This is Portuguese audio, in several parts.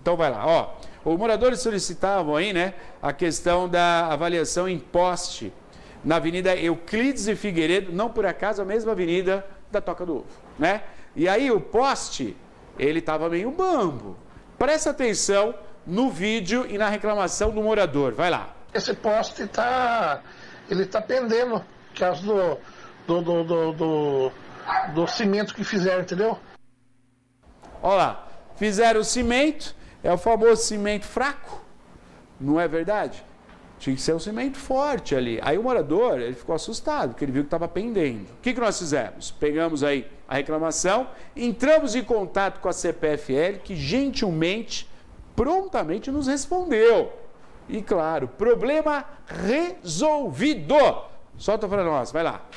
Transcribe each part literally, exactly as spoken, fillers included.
Então vai lá, ó. Os moradores solicitavam aí, né, a questão da avaliação em poste na Avenida Euclides e Figueiredo, não por acaso a mesma avenida da Toca do Ovo, né? E aí o poste, ele estava meio bambo. Presta atenção no vídeo e na reclamação do morador. Vai lá. Esse poste está, ele está pendendo por causa do, do, do, do, do, do cimento que fizeram, entendeu? Olha lá, fizeram o cimento, é o famoso cimento fraco, não é verdade? Tinha que ser um cimento forte ali. Aí o morador, ele ficou assustado, porque ele viu que estava pendendo. O que, que nós fizemos? Pegamos aí a reclamação, entramos em contato com a C P F L, que gentilmente, prontamente nos respondeu. E claro, problema resolvido. Solta para nós, vai lá.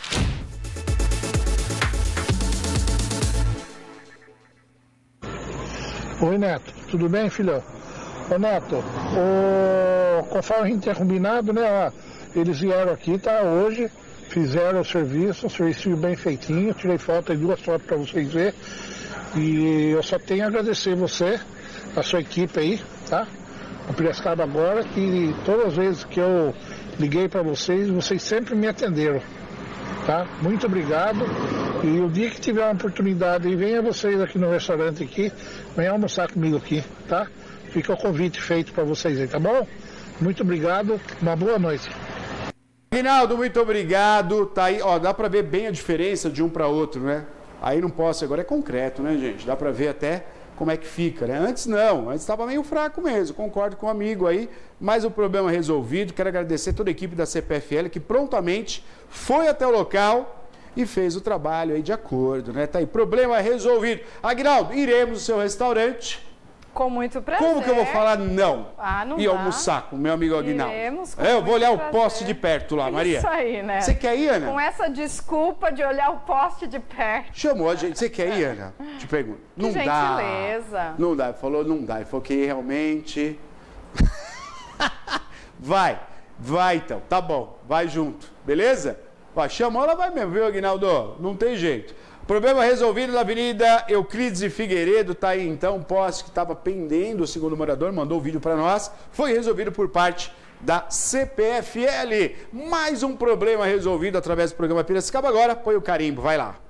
Oi, Neto. Tudo bem, filhão? Ô, Neto, o... conforme a gente tinha combinado, né, ó, eles vieram aqui, tá, hoje, fizeram o serviço, o serviço bem feitinho, tirei foto, duas fotos para vocês verem, e eu só tenho a agradecer você, a sua equipe aí, tá, o Piracicaba agora, que todas as vezes que eu liguei para vocês, vocês sempre me atenderam, tá, muito obrigado, e o dia que tiver uma oportunidade, venha vocês aqui no restaurante aqui, venha almoçar comigo aqui, tá? Fica o convite feito para vocês aí, tá bom? Muito obrigado, uma boa noite. Rinaldo, muito obrigado. Tá aí, ó, dá para ver bem a diferença de um para outro, né? Aí não posso, agora é concreto, né, gente? Dá para ver até como é que fica, né? Antes não, antes estava meio fraco mesmo, concordo com o amigo aí, mas o problema resolvido. Quero agradecer toda a equipe da C P F L que prontamente foi até o local e fez o trabalho aí de acordo, né? Tá aí, problema resolvido. Aguinaldo, iremos no seu restaurante. Com muito prazer. Como que eu vou falar não? Ah, não e dá. almoçar com o meu amigo Aguinaldo? Iremos com é, eu vou olhar prazer. o poste de perto lá, Maria. Isso aí, né? Você quer ir, Ana? Com essa desculpa de olhar o poste de perto. Chamou a gente. Você quer ir, Ana? Te pergunto. Que Não gentileza. dá. Não dá. Ele falou, não dá. Ele falou que realmente... vai. Vai, então. Tá bom. Vai junto. Beleza? Ó, chamou, ela vai mesmo, viu, Aguinaldo? Não tem jeito. Problema resolvido na Avenida Euclides e Figueiredo, tá aí então, um poste que estava pendendo, o segundo morador mandou o vídeo para nós, foi resolvido por parte da C P F L. Mais um problema resolvido através do programa Piracicaba agora, põe o carimbo, vai lá.